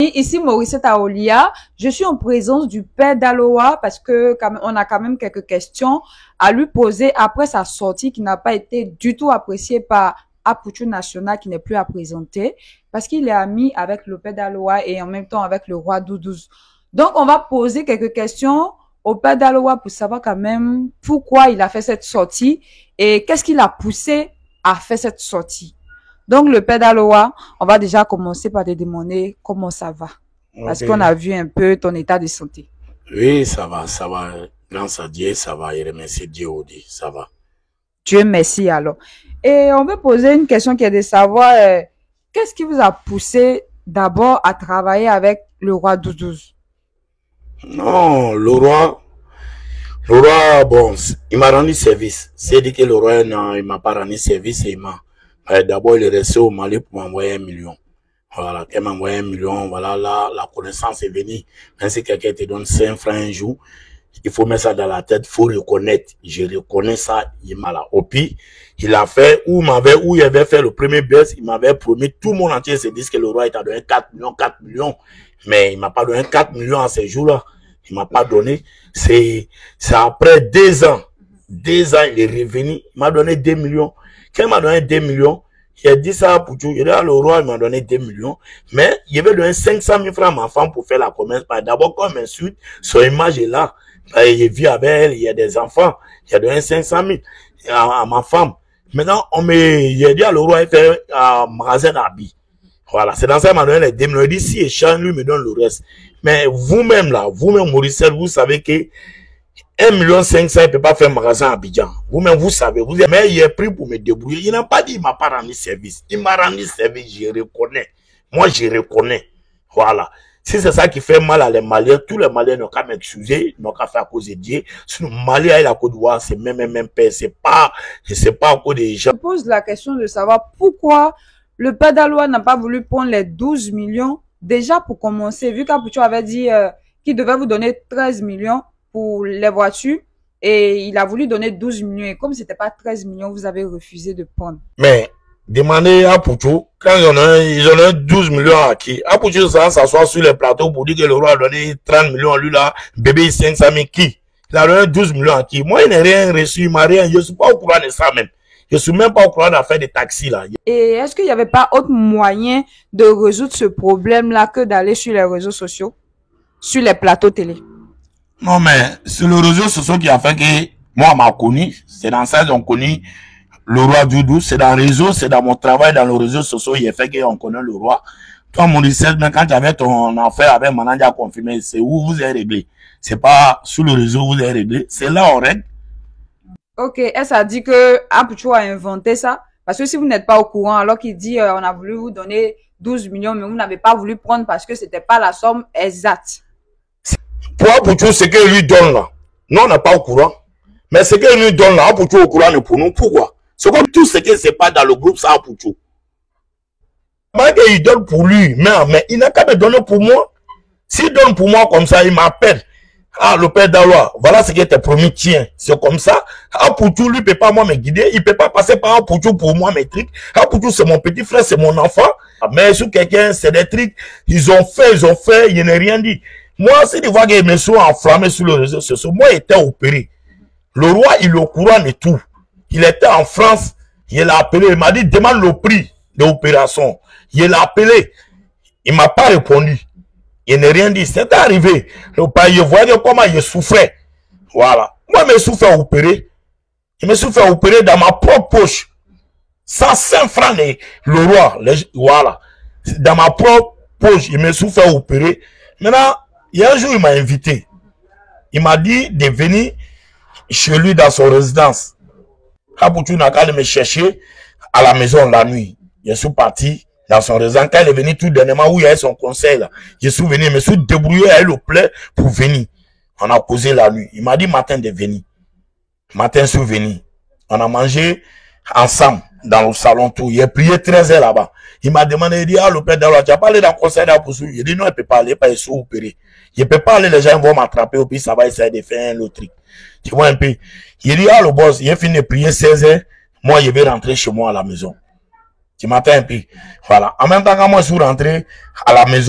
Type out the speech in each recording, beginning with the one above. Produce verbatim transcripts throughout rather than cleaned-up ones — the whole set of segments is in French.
Ici, Maurice Taolia, je suis en présence du père d'Aloa parce que on a quand même quelques questions à lui poser après sa sortie qui n'a pas été du tout appréciée par Apuchu National qui n'est plus à présenter parce qu'il est ami avec le père d'Aloa et en même temps avec le roi Doudouz. Donc, on va poser quelques questions au père d'Aloa pour savoir quand même pourquoi il a fait cette sortie et qu'est-ce qui l'a poussé à faire cette sortie. Donc, le père d'Aloa, on va déjà commencer par te demander comment ça va. Okay. Parce qu'on a vu un peu ton état de santé. Oui, ça va, ça va. Grâce à Dieu, ça va. Et remercie Dieu aussi, ça va. Dieu merci alors. Et on veut poser une question qui est de savoir, euh, qu'est-ce qui vous a poussé d'abord à travailler avec le roi Doudouz? Non, le roi, le roi, bon, il m'a rendu service. C'est dit que le roi, non, il m'a pas rendu service et il m'a... D'abord, il est resté au Mali pour m'envoyer un million. Voilà, qu'elle m'a envoyé un million, voilà, là, la connaissance est venue. Même si quelqu'un te donne cinq francs un jour, il faut mettre ça dans la tête, il faut reconnaître. Je reconnais ça, il m'a là. Au pire, il a fait, où m'avait, où il avait fait le premier baisse, il m'avait promis, tout le monde entier se dit que le roi, il t'a donné quatre millions, quatre millions. Mais il m'a pas donné quatre millions à ces jours-là. Il m'a pas donné. C'est, c'est après deux ans. Deux ans, il est revenu, il m'a donné deux millions. Quand il m'a donné deux millions, il a dit ça à Pouchou. Il a dit, le roi, il m'a donné deux millions. Mais il avait donné cinq cent mille francs à ma femme pour faire la commerce. D'abord, comme insulte, son image est là. Il vit avec elle, il y a des enfants. Il a donné cinq cent mille à, à ma femme. Maintenant, on me, il a dit à le roi, il fait un magasin d'habits. Voilà. C'est dans ça qu'il m'a donné les deux millions. Il dit, si échange, lui me donne le reste. Mais vous-même là, vous-même, Maurice, vous savez que un million cinq cents, il ne peut pas faire un magasin à Abidjan. Vous-même, vous savez. Vous avez, mais il est pris pour me débrouiller. Il n'a pas dit, il ne m'a pas rendu service. Il m'a rendu service, je reconnais. Moi, je reconnais. Voilà. Si c'est ça qui fait mal à les Maliens, tous les Maliens n'ont qu'à m'excuser, n'ont qu'à faire à cause de Dieu. Sinon, Malien et la Côte d'Ivoire, c'est même, même, même paix. C'est pas, je sais pas à cause des gens. Je pose la question de savoir pourquoi le père d'Aloa n'a pas voulu prendre les douze millions. Déjà, pour commencer, vu qu'Apuchu avait dit euh, qu'il devait vous donner treize millions pour les voitures et il a voulu donner douze millions et comme c'était pas treize millions, vous avez refusé de prendre. Mais, demandez à Pouchou, quand ils en ont, ils en ont douze millions à qui? À Pouchou, ça s'assoit sur le plateau pour dire que le roi a donné trente millions à lui là, bébé cinq cent mille qui? Il a donné douze millions à qui? Moi, il n'a rien reçu, il m'a rien, je suis pas au courant de ça même. Je suis même pas au courant d'affaire des taxis là. Et est-ce qu'il n'y avait pas autre moyen de résoudre ce problème là que d'aller sur les réseaux sociaux, sur les plateaux télé? Non, mais c'est le réseau social qui a fait que moi, m'a connu. C'est dans ça qu'on connaît le roi Doudou. C'est dans le réseau, c'est dans mon travail, dans le réseau social, il a fait qu'on connaît le roi. Toi, mon lycée, mais quand tu avais ton affaire avec Mananja confirmé, c'est où vous avez réglé. C'est pas sur le réseau où vous avez réglé. C'est là on règle. Ok, est-ce a dit que Apuchu a inventé ça? Parce que si vous n'êtes pas au courant, alors qu'il dit euh, on a voulu vous donner douze millions, mais vous n'avez pas voulu prendre parce que c'était pas la somme exacte. Pour Apuchu, ce qu'il lui donne là, nous on n'est pas au courant. Mais ce qu'il lui donne là, Apuchu au courant pour nous. Pourquoi? C'est comme tout ce qui c'est pas dans le groupe, ça Apuchu. Mais il donne pour lui, mais, mais il n'a qu'à me donner pour moi. S'il donne pour moi comme ça, il m'appelle. Ah, le père d'Aloa, voilà ce qui était promis, tiens. C'est comme ça. Apuchu, lui, peut pas moi me guider. Il peut pas passer par Apuchu pour moi mes trucs. Apuchu, c'est mon petit frère, c'est mon enfant. Mais sur quelqu'un, c'est des trucs. Ils ont fait, ils ont fait, il n'a rien dit. Moi, si tu vois qu'ils me sont enflammés sur le réseau social, moi, il était opéré. Le roi, il est au courant de tout. Il était en France, il l'a appelé, il m'a dit, demande le prix de l'opération. Il l'a appelé. Il m'a pas répondu. Il n'a rien dit. C'est arrivé. Le père, il voyait comment il souffrait. Voilà. Moi, je me suis fait opérer. Je me suis fait opérer dans ma propre poche. cent cinq francs, le roi. Les, voilà. Dans ma propre poche, je me suis fait opérer. Maintenant, il y a un jour, il m'a invité. Il m'a dit de venir chez lui dans son résidence. Apuchu n'a qu'à me chercher à la maison la nuit. Je suis parti dans son résidence. Quand il est venu tout dernièrement où il y a son conseil là, je suis venu, je me suis débrouillé à le plaît pour venir. On a causé la nuit. Il m'a dit matin de venir. Matin, je suis venu. On a mangé ensemble dans le salon tout. Il a prié treize heures là-bas. Il m'a demandé, il dit, ah, le père d'Aloa, tu as parlé dans le conseil d'Apuchu. Il dit, non, il ne peut pas aller, pas il soit opéré. Il ne peut pas aller, les gens vont m'attraper, puis ça va essayer de faire un autre truc. Tu vois un peu. Il dit, ah, le boss, il a fini de prier seize heures. Moi, je vais rentrer chez moi à la maison. Tu m'entends un peu. Voilà. En même temps, quand moi, je suis rentré à la maison,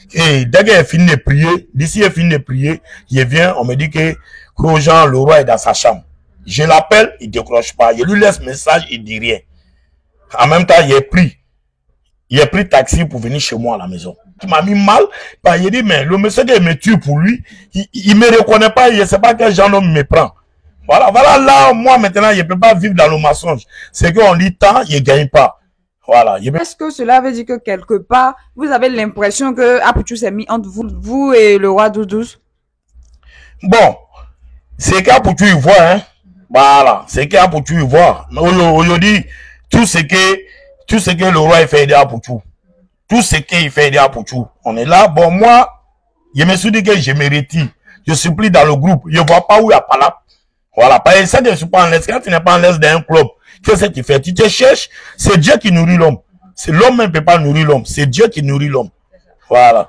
Et dès qu'elle finit de prier, d'ici elle finit de prier, il vient, on me dit que Grosjean, le roi est dans sa chambre. Je l'appelle, il ne décroche pas. Je lui laisse message, il ne dit rien. En même temps, il est pris. Il a pris taxi pour venir chez moi à la maison. Il m'a mis mal. Bah, il dit, mais le monsieur qui me tue pour lui, il ne me reconnaît pas, il ne sait pas quel genre d'homme me prend. Voilà, voilà, là, moi, maintenant, je ne peux pas vivre dans le mensonge. C'est qu'on dit tant, il ne gagne pas. Voilà. Est-ce que cela veut dire que quelque part, vous avez l'impression que Apouchou s'est mis entre vous, vous et le roi Doudouz? Bon, c'est qu'Apouchou, il voit, hein. Voilà, c'est qu'Apouchou, il voit. Aujourd'hui, tout ce que, tout ce que le roi il fait aider Apouchou, tout ce qu'il fait aider Apouchou, on est là. Bon, moi, je me suis dit que je me retire. Je suis plus dans le groupe. Je ne vois pas où il y a pas là. Voilà, parce que ça, je ne suis pas en l'aise. Quand tu n'es pas en l'aise d'un club, qu'est-ce que tu fais? Tu te cherches, c'est Dieu qui nourrit l'homme. C'est l'homme ne peut pas nourrir l'homme, c'est Dieu qui nourrit l'homme. Voilà.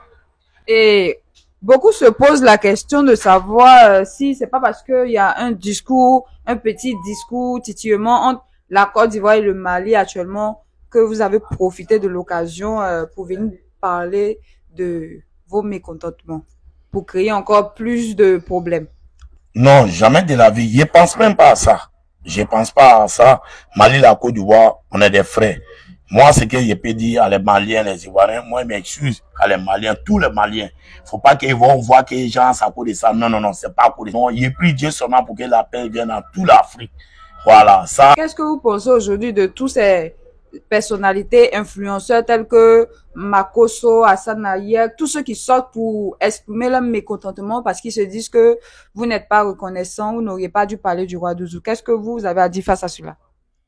Et beaucoup se posent la question de savoir euh, si c'est pas parce qu'il y a un discours, un petit discours titillement entre la Côte d'Ivoire et le Mali actuellement, que vous avez profité de l'occasion euh, pour venir parler de vos mécontentements, pour créer encore plus de problèmes. Non, jamais de la vie. Je pense même pas à ça. Je pense pas à ça. Mali, la Côte d'Ivoire, on est des frères. Moi, ce que je peux dire à les Maliens, les Ivoiriens, moi, je m'excuse à les Maliens, tous les Maliens. Faut pas qu'ils vont voir que les gens, ça cause de ça. Non, non, non, c'est pas à cause de ça. Non, j'ai pris Dieu seulement pour que la paix vienne dans toute l'Afrique. Voilà, ça. Qu'est-ce que vous pensez aujourd'hui de tous ces personnalités, influenceurs tels que Makosso, Hassan Ayek, tous ceux qui sortent pour exprimer leur mécontentement parce qu'ils se disent que vous n'êtes pas reconnaissant, vous n'auriez pas dû parler du roi Doudou. Qu'est-ce que vous avez à dire face à cela?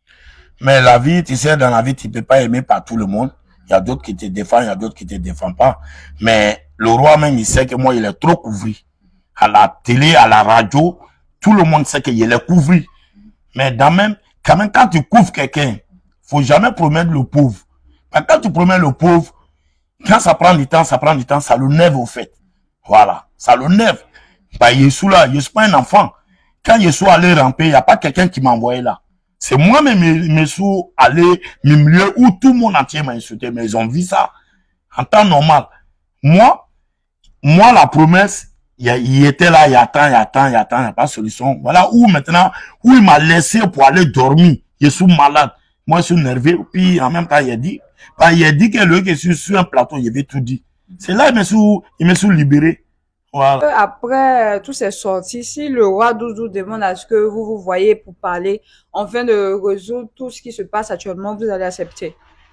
Mais la vie, tu sais, dans la vie, tu ne peux pas aimer par tout le monde. Il y a d'autres qui te défendent, il y a d'autres qui ne te défendent pas. Mais le roi même, il sait que moi, il est trop couvert. À la télé, à la radio, tout le monde sait qu'il est couvert. Mais dans même, quand même, quand tu couvres quelqu'un, faut jamais promettre le pauvre. Parce que quand tu promets le pauvre, quand ça prend du temps, ça prend du temps, ça le nerve au fait. Voilà, ça le nerve. Bah, Yessou là, je suis pas un enfant. Quand Yessou allait ramper, il n'y a pas quelqu'un qui m'a envoyé là. C'est moi-même, mes sous aller, mes milieux où tout le monde entier m'a insulté, mais ils ont vu ça en temps normal. Moi, moi, la promesse, il, il était là, il attend, il attend, il attend, il n'y a pas de solution. Voilà où maintenant, où il m'a laissé pour aller dormir. Je suis malade. Moi, je suis nerveux. Puis, en même temps, il a dit, bah, il a dit que lui, que je suis sur un plateau, il avait tout dit. C'est là, il me suis, il me suis libéré. Voilà. Après euh, tous ces sorties, si le roi Doudou demande à ce que vous vous voyez pour parler, en fin de résoudre tout ce qui se passe actuellement, vous allez accepter?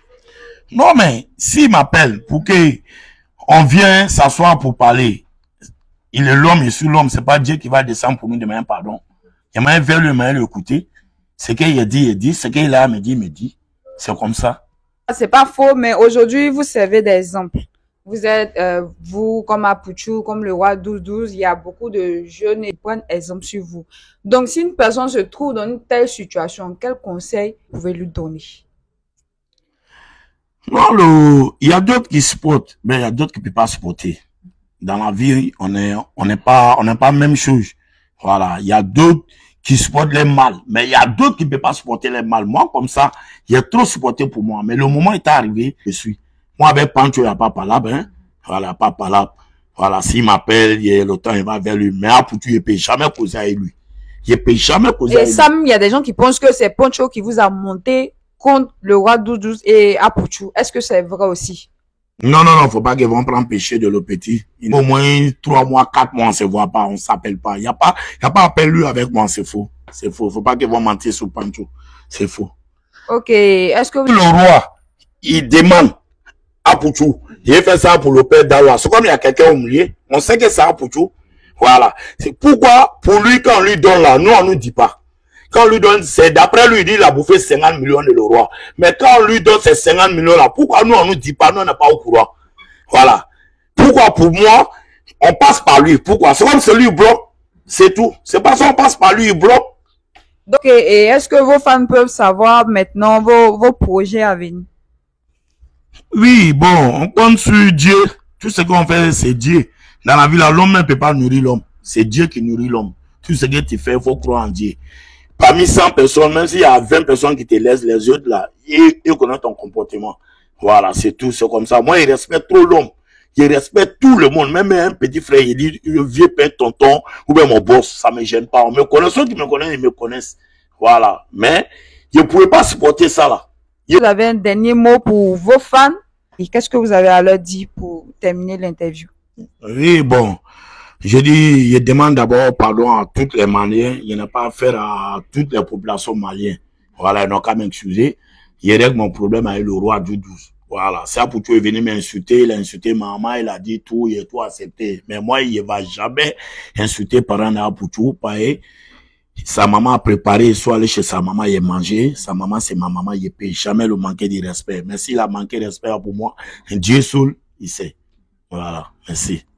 Non, mais s'il m'appelle pour que on vienne s'asseoir pour parler, il est l'homme, il est sur l'homme, c'est pas Dieu qui va descendre pour nous demander pardon. Il m'a vers lui, il m'a écouté. Ce qu'il a dit, il dit. Ce qu'il a à me dire, il me dit. C'est comme ça. C'est pas faux, mais aujourd'hui, vous servez d'exemple. Vous êtes, euh, vous, comme Apouchou, comme le roi douze douze, il y a beaucoup de jeunes qui prennent exemple sur vous. Donc, si une personne se trouve dans une telle situation, quel conseil vous pouvez lui donner? Non, le, il y a d'autres qui supportent, mais il y a d'autres qui ne peuvent pas supporter. Dans la vie, on est, on n'est pas, on n'est pas la même chose. Voilà. Il y a d'autres qui supportent les mal, mais il y a d'autres qui ne peuvent pas supporter les mal. Moi, comme ça, il y a trop supporté pour moi. Mais le moment est arrivé, je suis. Moi, avec Pancho, il n'y a pas palable, hein. Voilà, pas palable. Voilà, s'il m'appelle, il y a le temps, il va vers lui. Mais Apouchou, il ne peut jamais causer avec lui. Il ne peut jamais causer avec lui. Et Sam, il y a des gens qui pensent que c'est Pancho qui vous a monté contre le roi douze douze et Apouchou. Est-ce que c'est vrai aussi? Non, non, non, faut pas qu'ils vont prendre péché de le petit. Il au moins trois mois, quatre mois, on se voit pas, on s'appelle pas. Il n'y a pas, il y a pas appel lui avec moi, c'est faux. C'est faux. Faut pas qu'ils vont mentir sur Pancho. C'est faux. Ok. Est-ce que vous... Le roi, il demande Apouchou. Il fait ça pour le père d'Aloa. C'est comme il y a quelqu'un au milieu. On sait que c'est Apouchou. Voilà. C'est pourquoi, pour lui, quand on lui donne là, nous, on nous dit pas. Quand on lui donne, c'est d'après lui, il dit il a bouffé cinquante millions de le roi. Mais quand on lui donne ces cinquante millions là, pourquoi nous, on nous dit pas, nous, on n'est pas au courant. Voilà. Pourquoi pour moi, on passe par lui. Pourquoi? C'est comme celui qui bloque. C'est tout. C'est parce qu'on passe par lui, il bloque. Donc, et est-ce que vos fans peuvent savoir maintenant vos, vos projets à venir? Oui, bon, on compte sur Dieu. Tout ce qu'on fait, c'est Dieu. Dans la vie, l'homme ne peut pas nourrir l'homme. C'est Dieu qui nourrit l'homme. Tout ce que tu fais, il faut croire en Dieu. Parmi cent personnes, même s'il y a vingt personnes qui te laissent les autres là, ils, ils connaissent ton comportement. Voilà, c'est tout, c'est comme ça. Moi, je respecte trop l'homme. Je respecte tout le monde, même un petit frère, il dit, un vieux père, tonton, ou bien mon boss, ça me gêne pas. On me connaît, ceux qui me connaissent, ils me connaissent. Voilà. Mais, je ne pouvais pas supporter ça là. Vous avez un dernier mot pour vos fans? Et qu'est-ce que vous avez à leur dire pour terminer l'interview? Oui, bon. Je dis, je demande d'abord pardon à toutes les Maliens. Il n'y a pas affaire à toutes les populations maliennes. Voilà, ils n'ont qu'à m'excuser. Je règle mon problème avec le roi du douze. Voilà, c'est pour tout, il est venu m'insulter, il a insulté maman, il a dit tout, il a tout accepté. Mais moi, il ne va jamais insulter parents d'Apoutou, pareil. Sa maman a préparé, il soit allé chez sa maman, il a mangé. Sa maman, c'est ma maman, il ne peut jamais le manquer de respect. Mais s'il a manqué de respect pour moi, Dieu seul, il sait. Voilà, merci.